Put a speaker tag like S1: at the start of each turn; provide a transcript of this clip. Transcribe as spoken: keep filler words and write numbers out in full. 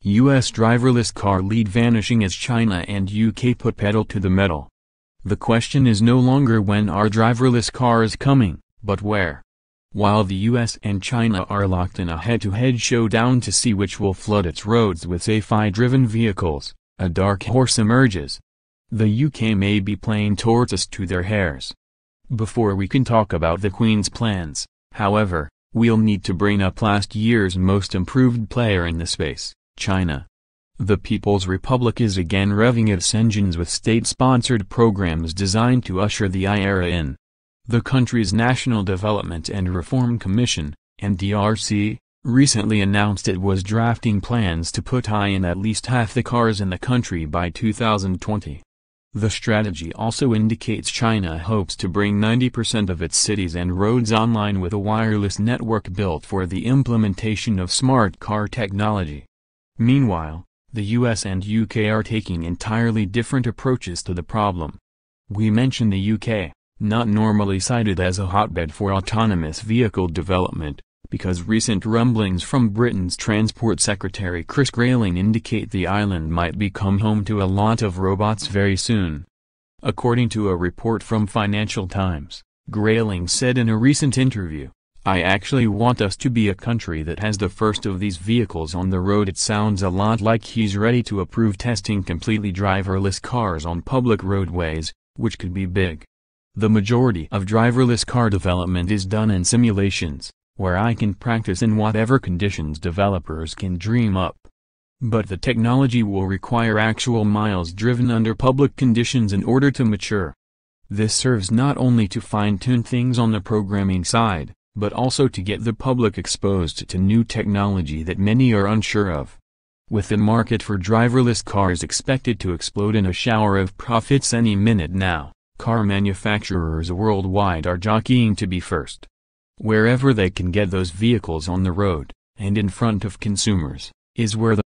S1: U S driverless car lead vanishing as China and U K put pedal to the metal. The question is no longer when are driverless cars coming, but where. While the U S and China are locked in a head-to-head showdown to see which will flood its roads with A I-driven vehicles, a dark horse emerges. The U K may be playing tortoise to their hares. Before we can talk about the Queen's plans, however, we'll need to bring up last year's most improved player in the space, China. The People's Republic is again revving its engines with state-sponsored programs designed to usher the A I era in. The country's National Development and Reform Commission, N D R C, recently announced it was drafting plans to put A I in at least half the cars in the country by two thousand twenty. The strategy also indicates China hopes to bring ninety percent of its cities and roads online with a wireless network built for the implementation of smart car technology. Meanwhile, the U S and U K are taking entirely different approaches to the problem. We mention the U K, not normally cited as a hotbed for autonomous vehicle development, because recent rumblings from Britain's Transport Secretary Chris Grayling indicate the island might become home to a lot of robots very soon. According to a report from Financial Times, Grayling said in a recent interview, "I actually want us to be a country that has the first of these vehicles on the road." It sounds a lot like he's ready to approve testing completely driverless cars on public roadways, which could be big. The majority of driverless car development is done in simulations, where I can practice in whatever conditions developers can dream up. But the technology will require actual miles driven under public conditions in order to mature. This serves not only to fine-tune things on the programming side, but also to get the public exposed to new technology that many are unsure of. With the market for driverless cars expected to explode in a shower of profits any minute now, car manufacturers worldwide are jockeying to be first. Wherever they can get those vehicles on the road, and in front of consumers, is where the